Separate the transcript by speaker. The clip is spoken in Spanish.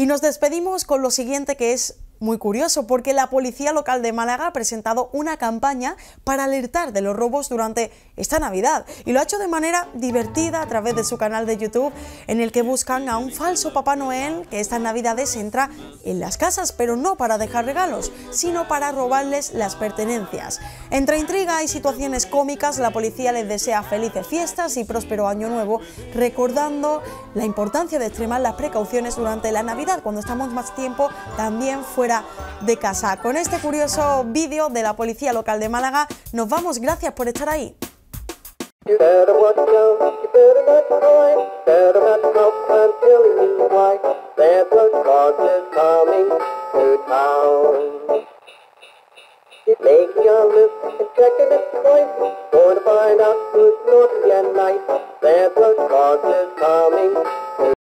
Speaker 1: Y nos despedimos con lo siguiente, que es muy curioso, porque la Policía Local de Málaga ha presentado una campaña para alertar de los robos durante esta Navidad, y lo ha hecho de manera divertida a través de su canal de YouTube, en el que buscan a un falso Papá Noel que estas Navidades entra en las casas, pero no para dejar regalos, sino para robarles las pertenencias. Entre intriga y situaciones cómicas, la policía les desea felices fiestas y próspero año nuevo, recordando la importancia de extremar las precauciones durante la Navidad, cuando estamos más tiempo también fuera de casa. Con este curioso vídeo de la Policía Local de Málaga nos vamos. Gracias por estar ahí.
Speaker 2: You better watch out, you better not cry, better not stop until you die. Santa Claus is coming to town. He's making a list and checking it twice, going to find out who's naughty and nice. Santa Claus is coming to